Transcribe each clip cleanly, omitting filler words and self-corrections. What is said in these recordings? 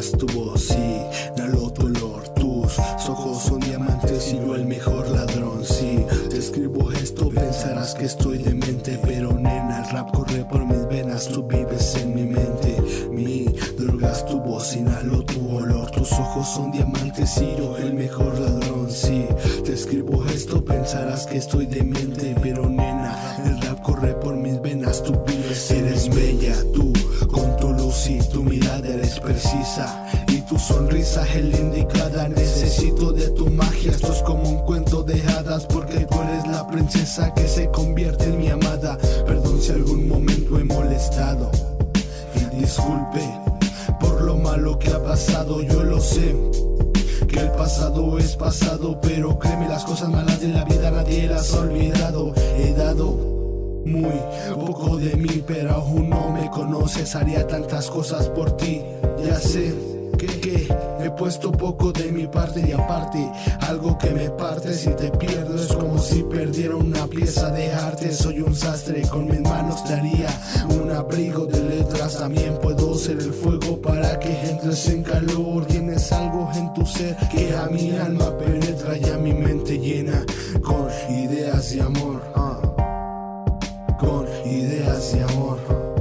drogas tu voz y inhalo tu olor. Tus ojos son diamantes y yo el mejor ladrón. Si te escribo esto pensarás que estoy demente, pero nena, el rap corre por mis venas, tú vives en mi mente. Mi droga es tu voz, inhalo tu olor. Tus ojos son diamantes y yo el mejor ladrón. Si te escribo esto pensarás que estoy demente, pero nena, el rap corre por mis venas, tú vives. Eres bella, tú con tu luz y tu mirada eres precisa, y tu sonrisa es la indicada. Necesito de tu magia, esto es como un cuento de hadas, porque tú eres la princesa que se convierte en mi amada. Perdón si algún momento he molestado, y disculpe por lo malo que ha pasado. Yo lo sé, que el pasado es pasado, pero créeme, las cosas malas de la vida nadie las ha olvidado. He dado muy poco de mí, pero aún no me conoces. Haría tantas cosas por ti. Ya sé que he puesto poco de mi parte, y aparte algo que me parte si te pierdo es como si perdiera una pieza de arte. Soy un sastre, con mis manos te haría un abrigo de letras. También puedo ser el fuego para que entres en calor. Tienes algo en tu ser que a mi alma penetra y a mi mente llena con ideas de amor, con ideas de amor.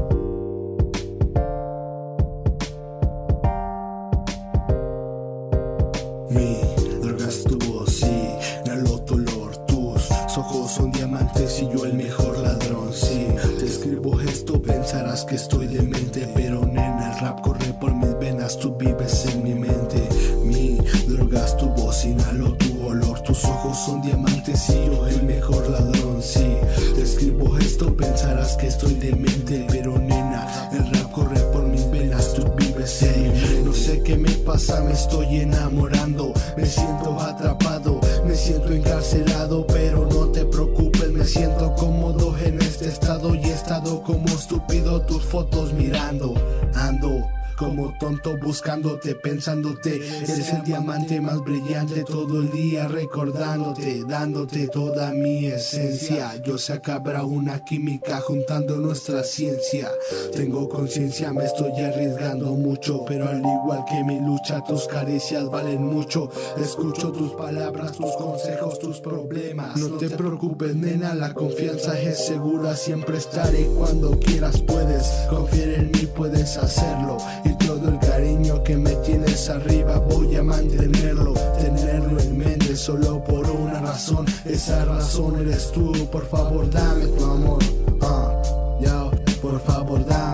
Mi droga es tu voz y inhalo tu olor. Tus ojos son diamantes y yo el mejor ladrón. Si te escribo esto pensarás que estoy demente, pero nena, el rap corre por mis venas, tú vives en mi mente. Mi droga es tu voz, inhalo tu olor. Tus ojos son diamantes y yo el mejor ladrón. Si te escribo esto pensarás que estoy demente, pero nena, el rap corre por mis venas, tú vives en mi mente. No sé qué me pasa, me estoy enamorando, me siento atrapado, me siento encarcelado, pero no te preocupes, me siento cómodo en este estado, y he estado como estúpido tus fotos mirando. Ando como tonto buscándote, pensándote, eres el diamante más brillante, todo el día recordándote, dándote toda mi esencia. Yo sé que habrá una química juntando nuestra ciencia. Tengo conciencia, me estoy arriesgando mucho, pero al igual que mi lucha, tus caricias valen mucho. Escucho tus palabras, tus consejos, tus problemas. No te preocupes, nena, la confianza es segura. Siempre estaré cuando quieras, puedes confiar en mí, puedes hacerlo. Y todo el cariño que me tienes arriba voy a mantenerlo, tenerlo en mente solo por una razón. Esa razón eres tú, por favor dame tu amor, por favor dame.